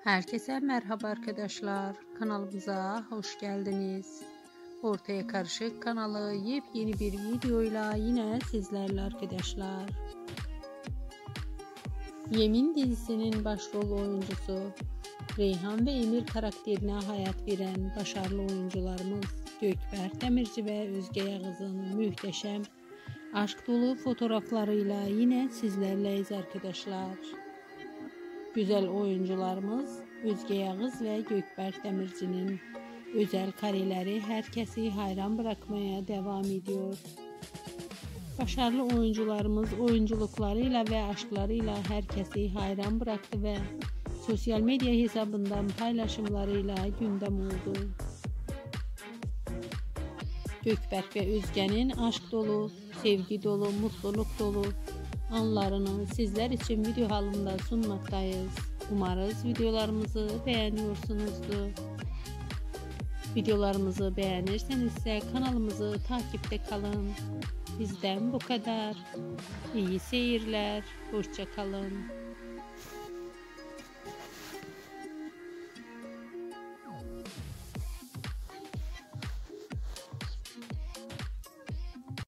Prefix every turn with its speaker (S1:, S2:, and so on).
S1: Herkese merhaba arkadaşlar. Kanalımıza hoş geldiniz. Ortaya Karışık kanalı yepyeni bir videoyla yine sizlerle arkadaşlar. Yemin dizisinin başrol oyuncusu Reyhan ve Emir karakterine hayat veren başarılı oyuncularımız Gökberk Demirci ve Özge Yağız'ın muhteşem aşk dolu fotoğraflarıyla yine sizlerleyiz arkadaşlar. Güzel oyuncularımız Özge Yağız ve Gökberk Demirci'nin özel kareleri herkesi hayran bırakmaya devam ediyor. Başarılı oyuncularımız oyunculuklarıyla ve aşklarıyla herkesi hayran bıraktı ve sosyal medya hesabından paylaşımlarıyla gündem oldu. Gökberk ve Özge'nin aşk dolu, sevgi dolu, mutluluk dolu anlarını sizler için video halinde sunmaktayız. Umarız videolarımızı beğeniyorsunuzdur. Videolarımızı beğenirseniz ise kanalımızı takipte kalın. Bizden bu kadar. İyi seyirler. Hoşça kalın.